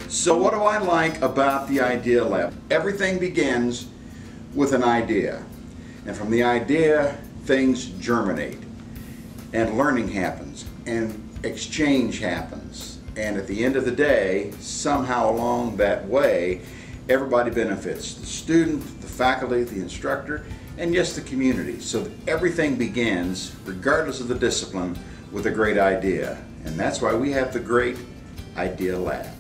So what do I like about the Idea Lab? Everything begins with an idea. And from the idea, things germinate. And learning happens. And exchange happens. And at the end of the day, somehow along that way, everybody benefits. The student, the faculty, the instructor, and yes, the community. So everything begins, regardless of the discipline, with a great idea. And that's why we have the great Idea Lab.